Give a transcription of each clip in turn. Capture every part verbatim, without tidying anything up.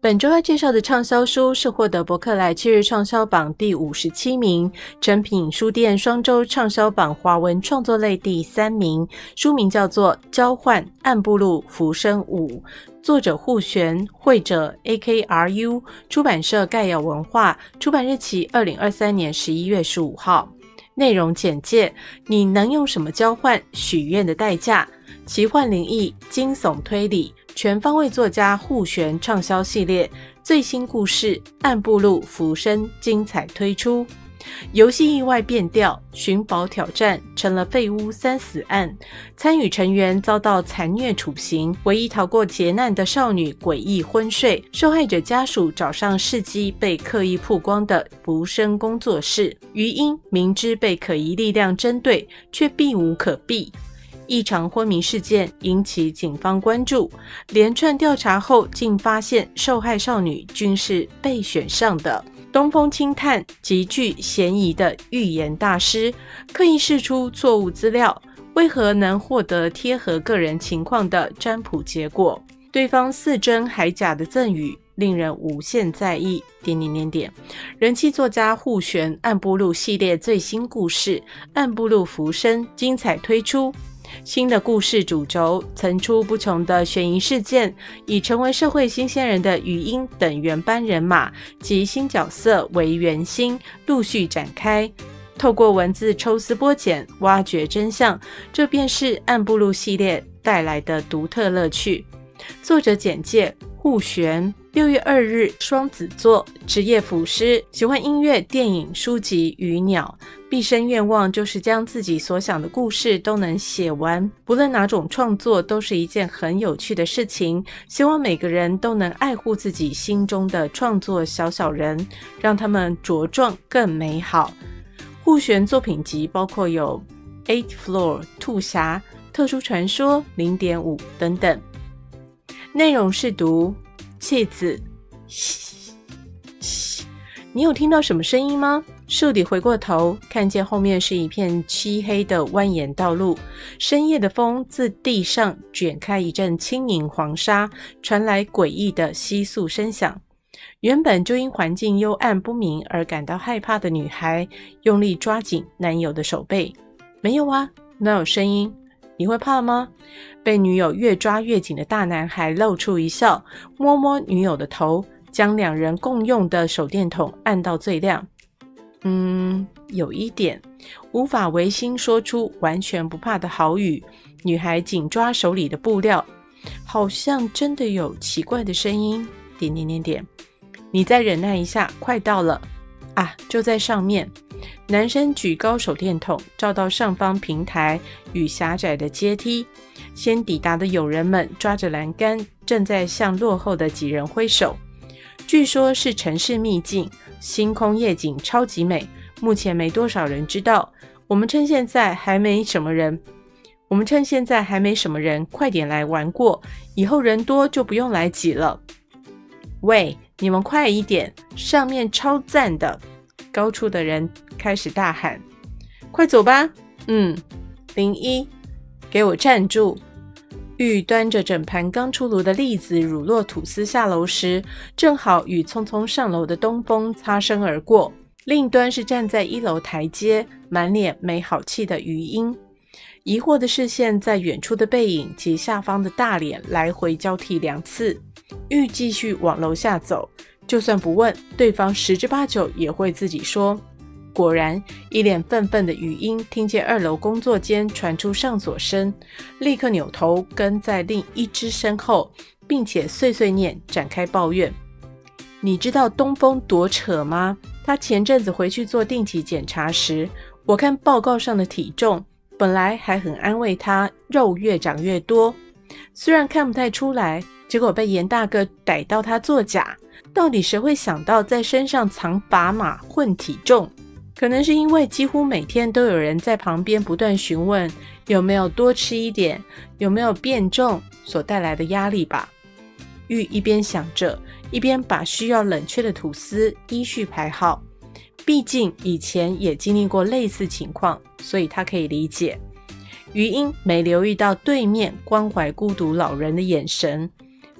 本周要介绍的畅销书是获得博客来七日畅销榜第五十七名，诚品书店双周畅销榜华文创作类第三名，书名叫做《交换暗部路浮生五》，作者户璇，绘者 A K R U， 出版社盖亚文化，出版日期二零二三年十一月十五号。内容简介：你能用什么交换许愿的代价？奇幻灵异、惊悚推理，全方位作家户璇畅销系列最新故事《暗部路浮生》精彩推出。游戏意外变调，寻宝挑战成了废屋三死案，参与成员遭到残虐处刑，唯一逃过劫难的少女诡异昏睡，受害者家属找上事迹被刻意曝光的浮生工作室，余英明知被可疑力量针对，却避无可避。异常昏迷事件引起警方关注，连串调查后竟发现受害少女均是被选上的。东风轻探极具嫌疑的预言大师，刻意释出错误资料，为何能获得贴合个人情况的占卜结果？对方似真还假的赠语令人无限在意。点点点点，人气作家户璇暗部路系列最新故事《暗部路浮生》精彩推出。新的故事主轴层出不穷的悬疑事件，以成为社会新鲜人的余英等原班人马及新角色为圆心，陆续展开。透过文字抽丝剥茧，挖掘真相，这便是暗部路系列带来的独特乐趣。作者简介：户璇，六月二日双子座，职业辅师，喜欢音乐、电影、书籍与鸟，毕生愿望就是将自己所想的故事都能写完。不论哪种创作都是一件很有趣的事情，希望每个人都能爱护自己心中的创作小小人，让他们茁壮更美好。户璇作品集包括有 Eight Floor、 兔侠、特殊传说、零点五 等等。内容是读气子，嘘嘘，你有听到什么声音吗？树底回过头，看见后面是一片漆黑的蜿蜒道路，深夜的风自地上卷开一阵轻盈黄沙，传来诡异的窸窣声响。原本就因环境幽暗不明而感到害怕的女孩，用力抓紧男友的手背。没有啊，哪有声音？你会怕吗？被女友越抓越紧的大男孩露出一笑，摸摸女友的头，将两人共用的手电筒按到最亮。嗯，有一点，无法违心说出完全不怕的好语。女孩紧抓手里的布料，好像真的有奇怪的声音。点点点点，你再忍耐一下，快到了啊，就在上面。男生举高手电筒，照到上方平台与狭窄的阶梯。先抵达的友人们抓着栏杆，正在向落后的几人挥手。据说是城市秘境，星空夜景超级美，目前没多少人知道。我们趁现在还没什么人，我们趁现在还没什么人，快点来玩过，以后人多就不用来挤了。喂，你们快一点，上面超赞的！高处的人开始大喊：快走吧！嗯，零一，给我站住！玉端着整盘刚出炉的栗子乳酪吐司下楼时，正好与匆匆上楼的东风擦身而过。另一端是站在一楼台阶，满脸没好气的余英。疑惑的视线在远处的背影及下方的大脸来回交替两次。玉继续往楼下走，就算不问，对方十之八九也会自己说。果然，一脸愤愤的余英听见二楼工作间传出上锁声，立刻扭头跟在另一只身后，并且碎碎念展开抱怨。你知道东风多扯吗？他前阵子回去做定期检查时，我看报告上的体重，本来还很安慰他肉越长越多，虽然看不太出来，结果被严大哥逮到他作假。到底谁会想到在身上藏砝码混体重？可能是因为几乎每天都有人在旁边不断询问有没有多吃一点，有没有变重所带来的压力吧。玉一边想着，一边把需要冷却的吐司依序排好。毕竟以前也经历过类似情况，所以他可以理解。余英没留意到对面关怀孤独老人的眼神，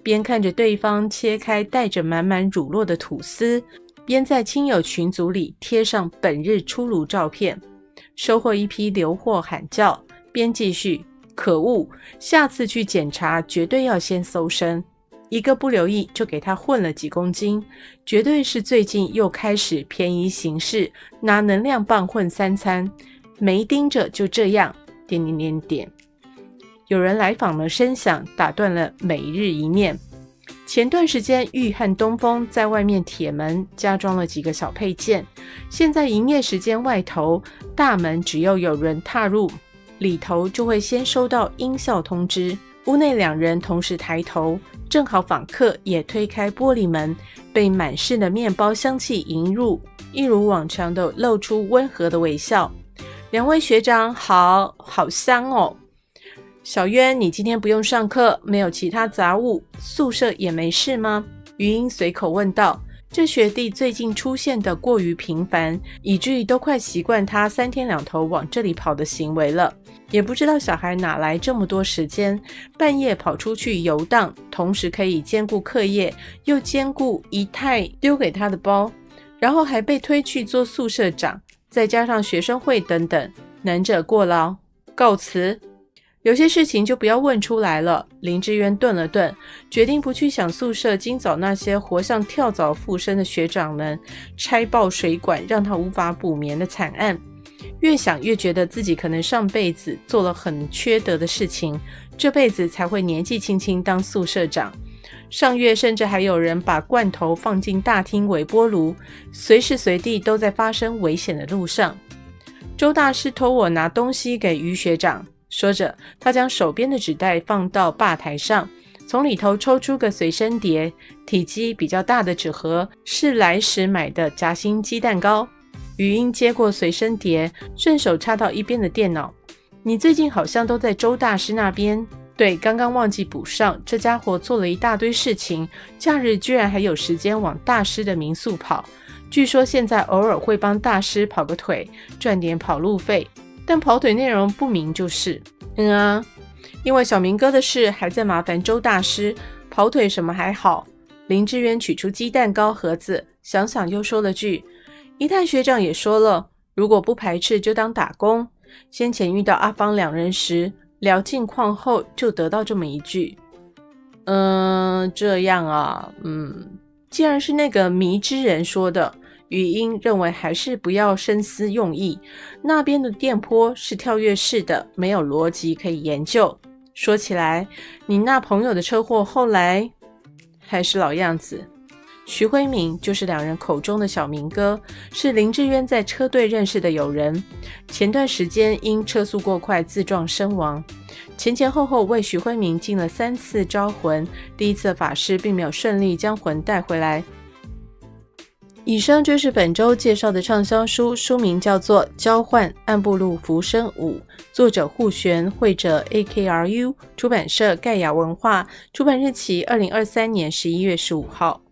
边看着对方切开带着满满乳酪的吐司，边在亲友群组里贴上本日出炉照片，收获一批留货喊叫，边继续，可恶，下次去检查绝对要先搜身，一个不留意就给他混了几公斤，绝对是最近又开始便宜行事，拿能量棒混三餐，没盯着就这样，点点点点。有人来访的声响打断了每日一面。前段时间玉和东风在外面铁门加装了几个小配件，现在营业时间外头，大门只要有人踏入，里头就会先收到音效通知。屋内两人同时抬头，正好访客也推开玻璃门，被满室的面包香气迎入，一如往常的露出温和的微笑。两位学长好，好香哦。小渊，你今天不用上课，没有其他杂物，宿舍也没事吗？余英随口问道。这学弟最近出现的过于频繁，以至于都快习惯他三天两头往这里跑的行为了。也不知道小孩哪来这么多时间，半夜跑出去游荡，同时可以兼顾课业，又兼顾姨太丢给他的包，然后还被推去做宿舍长，再加上学生会等等，能者过劳，告辞。有些事情就不要问出来了。林志渊顿了顿，决定不去想宿舍今早那些活像跳蚤附身的学长们拆爆水管让他无法补眠的惨案。越想越觉得自己可能上辈子做了很缺德的事情，这辈子才会年纪轻轻当宿舍长。上月甚至还有人把罐头放进大厅微波炉，随时随地都在发生危险的路上。周大师托我拿东西给于学长，说着他将手边的纸袋放到吧台上，从里头抽出个随身碟，体积比较大的纸盒是来时买的夹心鸡蛋糕。语音接过随身碟，顺手插到一边的电脑。你最近好像都在周大师那边。对，刚刚忘记补上，这家伙做了一大堆事情，假日居然还有时间往大师的民宿跑。据说现在偶尔会帮大师跑个腿，赚点跑路费，但跑腿内容不明就是。嗯啊，因为小明哥的事还在麻烦周大师，跑腿什么还好。林志渊取出鸡蛋糕盒子，想想又说了句，一太学长也说了，如果不排斥就当打工。先前遇到阿芳两人时聊近况后就得到这么一句，嗯，这样啊，嗯，既然是那个迷之人说的，语音认为还是不要深思用意，那边的电波是跳跃式的，没有逻辑可以研究。说起来，你那朋友的车祸后来还是老样子。徐辉敏就是两人口中的小明哥，是林志渊在车队认识的友人，前段时间因车速过快自撞身亡，前前后后为徐辉敏进了三次招魂，第一次法师并没有顺利将魂带回来。以上就是本周介绍的畅销书，书名叫做《交换暗部路浮生五》，作者户玄，绘者 A K R U， 出版社盖亚文化，出版日期二零二三年十一月十五号。